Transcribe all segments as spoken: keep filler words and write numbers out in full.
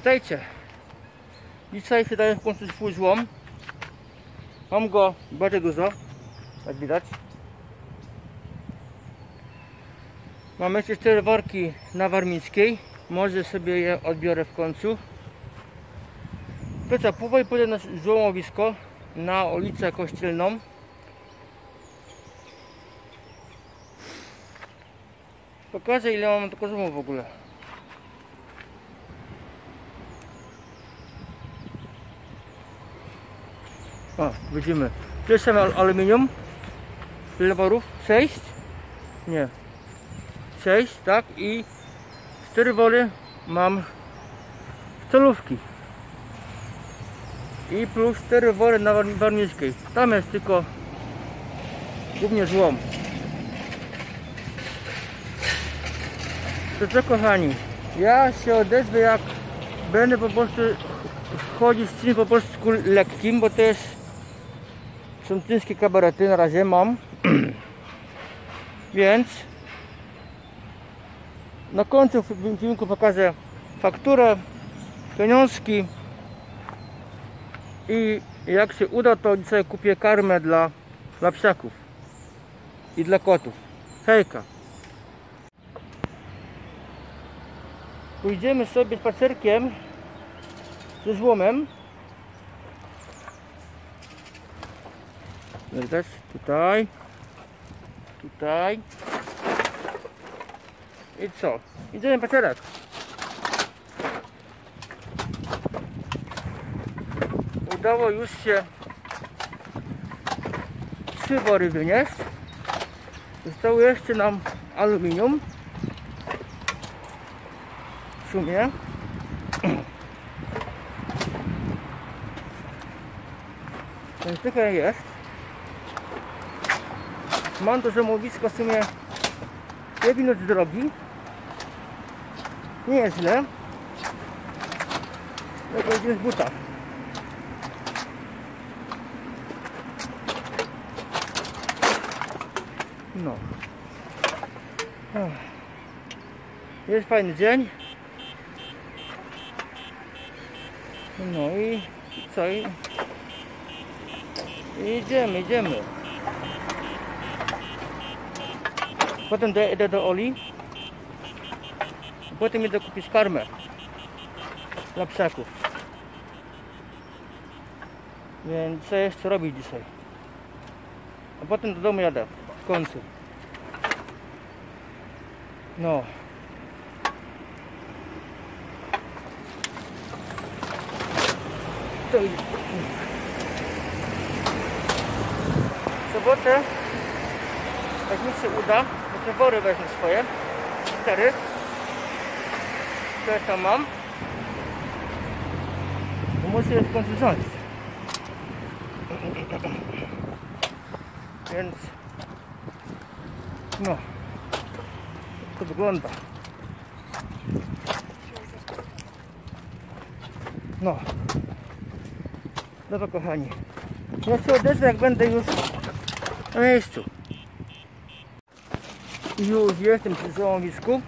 Witajcie. Dzisiaj się daję w końcu swój złom. Mam go bardzo dużo, jak widać. Mam jeszcze cztery worki na Warmińskiej. Może sobie je odbiorę w końcu. To co, powoli pójdę na złomowisko na ulicę Kościelną. Pokażę, ile mam tylko złomu w ogóle. O, widzimy. Tu jest same aluminium. Ile worów? sześć? Nie. sześć, tak? I cztery wory mam celówki. I plus cztery wory na Warmińskiej. Tam jest tylko głównie złom. To co, kochani, ja się odezwę, jak będę po prostu chodzić z czymś po prostu lekkim, bo też są ciężkie kabarety, na razie mam. Więc na końcu filmiku pokażę fakturę, pieniążki i jak się uda, to dzisiaj kupię karmę dla, dla psiaków i dla kotów. Hejka! Pójdziemy sobie spacerkiem ze złomem. Widać? Tutaj. Tutaj. I co? Idziemy spacerek. Udało już się trzy wory wynieść. Zostało jeszcze nam aluminium. W sumie. Więc trochę jest. Mam to złomowisko w sumie dwie minuty drogi. Nie jest źle. Tylko idziemy w butach. No. Jest fajny dzień. No i co? I idziemy, idziemy. Potem idę do Oli. Potem idę kupić karmę dla psiaków. Więc co jeszcze robić dzisiaj? A potem do domu jadę w końcu. No. To idzie. W sobotę, jak mi się uda, to te wory wezmę swoje. Cztery. Które tam mam. To muszę je w końcu wziąć. Więc no, to wygląda. No. Dobra, kochani. Ja się odezwę, jak będę już na miejscu. Już jestem przy złomowisku.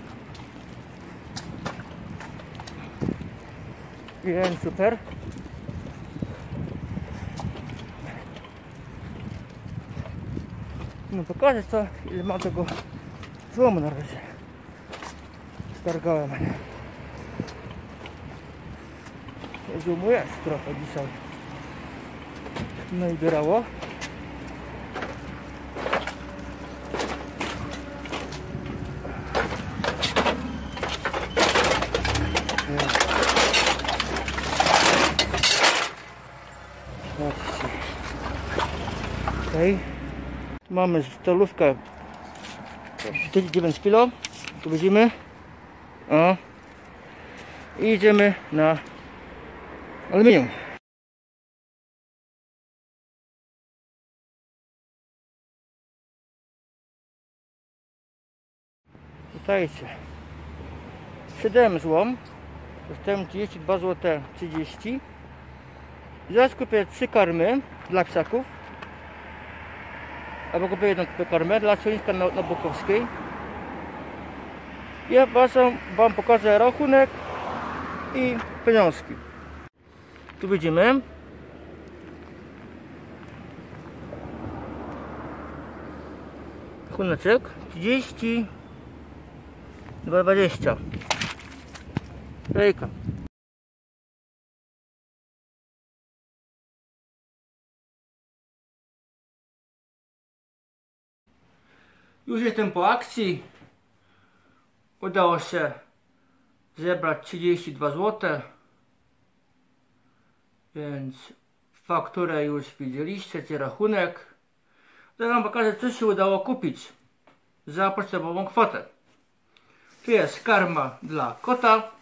Więc super. No pokażę, co, ile mam tego złomu na razie. Stargałem. Złomu jest trochę dzisiaj. No i bierało. Okay. Mamy stolówkę czterdzieści dziewięć kilo. Tu widzimy. O. I idziemy na aluminium. Witajcie. Sprzedałem złom. Dostałem trzydzieści dwa złote trzydzieści. Zaraz kupię trzy karmy dla psiaków. Albo kupię jedną karmę dla schroniska na, na Bukowskiej. Ja wam pokażę rachunek i pieniążki. Tu widzimy rachuneczek trzydzieści dwa dwadzieścia. Rejka. Już jestem po akcji. Udało się zebrać trzydzieści dwa złote. Więc fakturę już widzieliście, czy rachunek. Teraz wam pokażę, co się udało kupić za podstawową kwotę. Tu jest karma dla kota,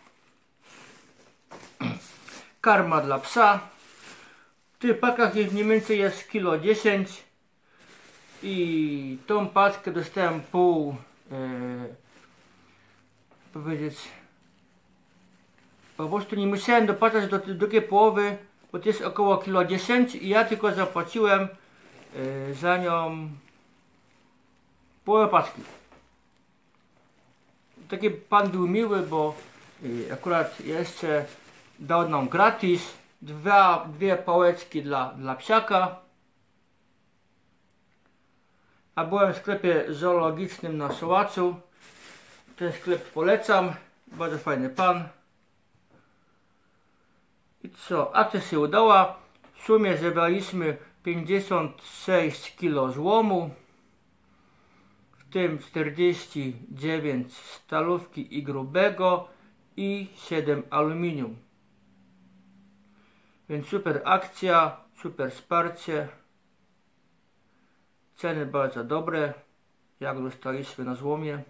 karma dla psa. W tych pakach jest mniej więcej jest kilo dziesięć i tą paczkę dostałem pół, yy, powiedzieć, po prostu nie musiałem dopłacać do tej drugiej połowy, bo to jest około kilo dziesięć i ja tylko zapłaciłem yy, za nią połowę paczki. Taki pan był miły, bo yy, akurat jeszcze dał nam gratis dwie, dwie pałeczki dla, dla psiaka. A byłem w sklepie zoologicznym na Sołaczu. Ten sklep polecam, bardzo fajny pan. I co? Akcja się udała. W sumie zebraliśmy pięćdziesiąt sześć kilo złomu, w tym czterdzieści dziewięć stalówki i grubego i siedem aluminium. Więc super akcja, super wsparcie. Ceny bardzo dobre, jak dostaliśmy na złomie.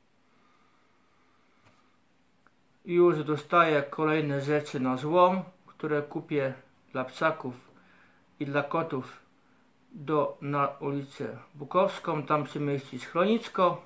I już dostaję kolejne rzeczy na złom, które kupię dla psaków i dla kotów do, na ulicę Bukowską. Tam się mieści schronisko.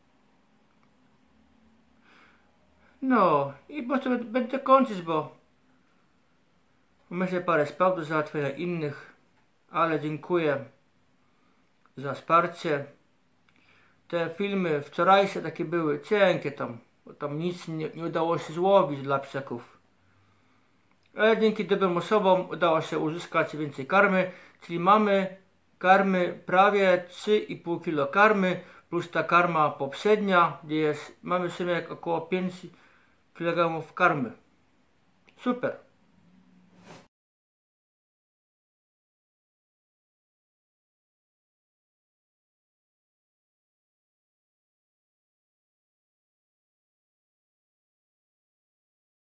No i po prostu będę kończyć, bo myślę parę spraw do załatwienia innych, ale dziękuję za wsparcie. Te filmy wczorajsze takie były cienkie tam, bo tam nic nie, nie udało się złowić dla psiaków. Ale dzięki dobrym osobom udało się uzyskać więcej karmy, czyli mamy karmy prawie trzy i pół kilo karmy, plus ta karma poprzednia, gdzie jest, mamy w sumie około pięć kilogramów karmy. Super.